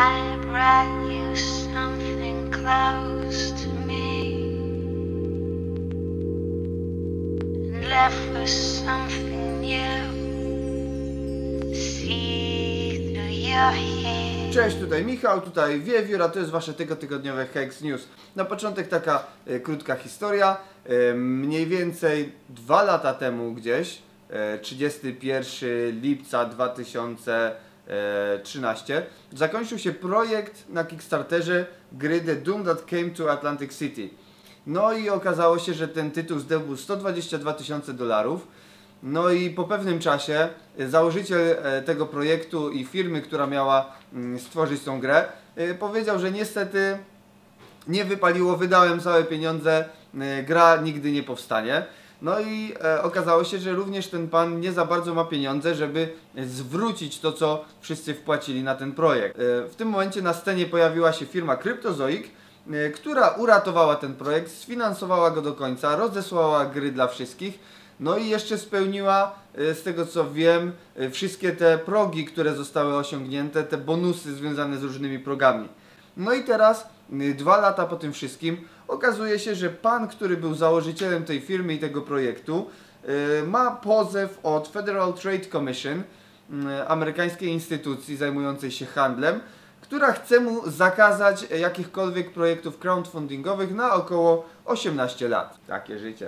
I brought you something close to me and left with something new. See through your hair. Cześć, tutaj Michał, tutaj Wiewiór, a to jest wasze tygodniowe Hex News. Na początek taka krótka historia. Mniej więcej 2 lata temu gdzieś, 31 lipca 2013, zakończył się projekt na Kickstarterze gry The Doom That Came to Atlantic City. No i okazało się, że ten tytuł zdobył $122,000. No i po pewnym czasie założyciel tego projektu i firmy, która miała stworzyć tą grę, powiedział, że niestety nie wypaliło, wydałem całe pieniądze, gra nigdy nie powstanie. No i okazało się, że również ten pan nie za bardzo ma pieniądze, żeby zwrócić to, co wszyscy wpłacili na ten projekt. W tym momencie na scenie pojawiła się firma Cryptozoic, która uratowała ten projekt, sfinansowała go do końca, rozesłała gry dla wszystkich. No i jeszcze spełniła, z tego co wiem, wszystkie te progi, które zostały osiągnięte, te bonusy związane z różnymi progami. No i teraz, 2 lata po tym wszystkim, okazuje się, że pan, który był założycielem tej firmy i tego projektu, ma pozew od Federal Trade Commission, amerykańskiej instytucji zajmującej się handlem, która chce mu zakazać jakichkolwiek projektów crowdfundingowych na około 18 lat. Takie życie.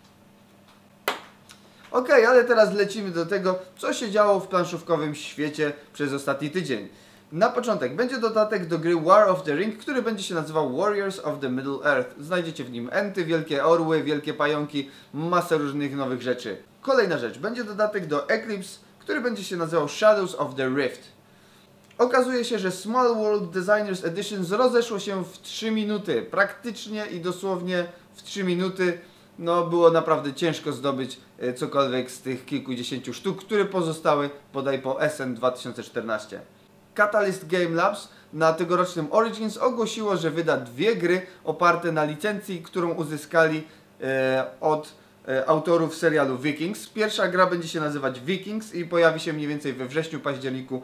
Ok, ale teraz lecimy do tego, co się działo w planszówkowym świecie przez ostatni tydzień. Na początek będzie dodatek do gry War of the Ring, który będzie się nazywał Warriors of the Middle Earth. Znajdziecie w nim enty, wielkie orły, wielkie pająki, masę różnych nowych rzeczy. Kolejna rzecz, będzie dodatek do Eclipse, który będzie się nazywał Shadows of the Rift. Okazuje się, że Small World Designers Edition rozeszło się w 3 minuty. Praktycznie i dosłownie w 3 minuty. No, było naprawdę ciężko zdobyć cokolwiek z tych kilkudziesięciu sztuk, które pozostały bodaj po SN 2014. Catalyst Game Labs na tegorocznym Origins ogłosiło, że wyda 2 gry oparte na licencji, którą uzyskali od autorów serialu Vikings. Pierwsza gra będzie się nazywać Vikings i pojawi się mniej więcej we wrześniu-październiku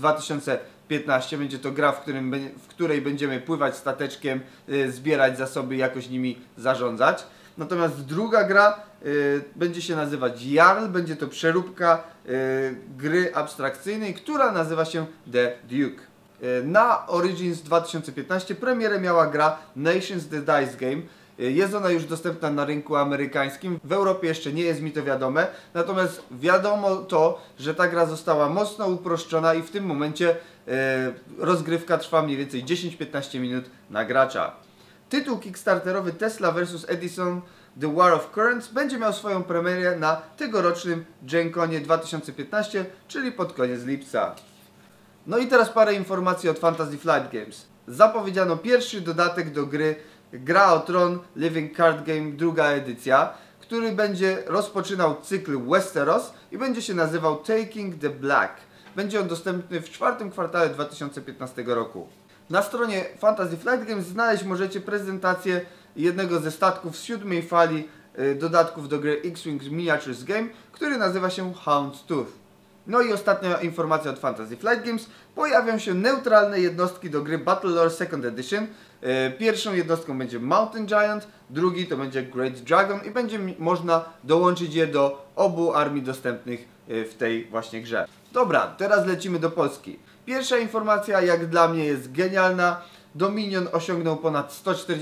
2015. Będzie to gra, w której będziemy pływać stateczkiem, zbierać zasoby i jakoś nimi zarządzać. Natomiast druga gra będzie się nazywać Jarl, będzie to przeróbka gry abstrakcyjnej, która nazywa się The Duke. Na Origins 2015 premierę miała gra Nations The Dice Game. Jest ona już dostępna na rynku amerykańskim, w Europie jeszcze nie jest mi to wiadome, natomiast wiadomo to, że ta gra została mocno uproszczona i w tym momencie rozgrywka trwa mniej więcej 10-15 minut na gracza. Tytuł kickstarterowy Tesla vs Edison The War of Currents będzie miał swoją premierę na tegorocznym Gen Conie 2015, czyli pod koniec lipca. No i teraz parę informacji od Fantasy Flight Games. Zapowiedziano pierwszy dodatek do gry Gra o Tron Living Card Game, druga edycja, który będzie rozpoczynał cykl Westeros i będzie się nazywał Taking the Black. Będzie on dostępny w 4. kwartale 2015 roku. Na stronie Fantasy Flight Games znaleźć możecie prezentację jednego ze statków z 7. fali dodatków do gry X-Wing Miniatures Game, który nazywa się Houndstooth. No i ostatnia informacja od Fantasy Flight Games. Pojawią się neutralne jednostki do gry Battlelore Second Edition. Pierwszą jednostką będzie Mountain Giant, drugi to będzie Great Dragon i będzie można dołączyć je do obu armii dostępnych w tej właśnie grze. Dobra, teraz lecimy do Polski. Pierwsza informacja, jak dla mnie, jest genialna. Dominion osiągnął ponad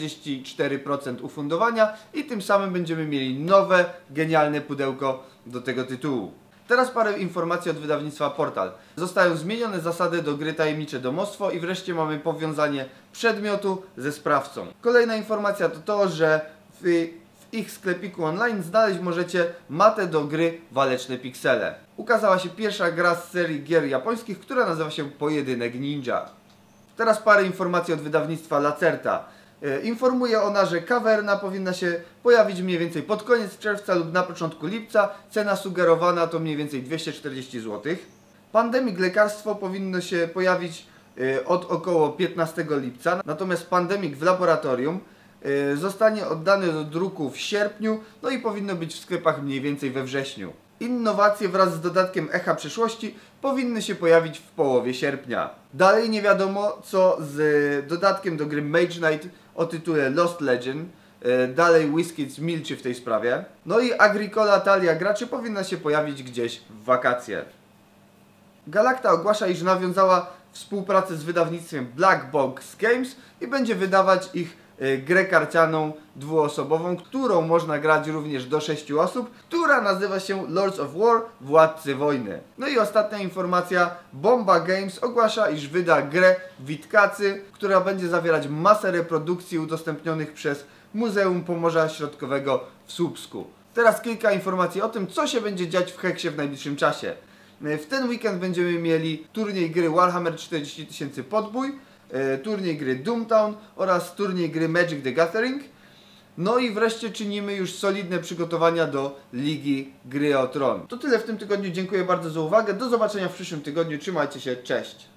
144% ufundowania i tym samym będziemy mieli nowe, genialne pudełko do tego tytułu. Teraz parę informacji od wydawnictwa Portal. Zostają zmienione zasady do gry Tajemnicze Domostwo i wreszcie mamy powiązanie przedmiotu ze sprawcą. Kolejna informacja to to, że w ich sklepiku online znaleźć możecie matę do gry Waleczne Piksele. Ukazała się pierwsza gra z serii gier japońskich, która nazywa się Pojedynek Ninja. Teraz parę informacji od wydawnictwa Lacerta. Informuje ona, że Caverna powinna się pojawić mniej więcej pod koniec czerwca lub na początku lipca. Cena sugerowana to mniej więcej 240 zł. Pandemic Lekarstwo powinno się pojawić od około 15 lipca. Natomiast Pandemic w laboratorium zostanie oddany do druku w sierpniu, no i powinno być w sklepach mniej więcej we wrześniu. Innowacje wraz z dodatkiem Echa Przyszłości powinny się pojawić w połowie sierpnia. Dalej nie wiadomo co z dodatkiem do gry Mage Knight o tytule Lost Legend. Dalej WizKids milczy w tej sprawie. No i Agricola talia graczy powinna się pojawić gdzieś w wakacje. Galacta ogłasza, iż nawiązała współpracę z wydawnictwem Black Box Games i będzie wydawać ich grę karcianą dwuosobową, którą można grać również do 6 osób, która nazywa się Lords of War, Władcy Wojny. No i ostatnia informacja, Bomba Games ogłasza, iż wyda grę Witkacy, która będzie zawierać masę reprodukcji udostępnionych przez Muzeum Pomorza Środkowego w Słupsku. Teraz kilka informacji o tym, co się będzie dziać w Heksie w najbliższym czasie. W ten weekend będziemy mieli turniej gry Warhammer 40 000 Podbój, turniej gry Doomtown oraz turniej gry Magic the Gathering. No i wreszcie czynimy już solidne przygotowania do Ligi Gry o Tron. To tyle w tym tygodniu, dziękuję bardzo za uwagę, do zobaczenia w przyszłym tygodniu, trzymajcie się, cześć!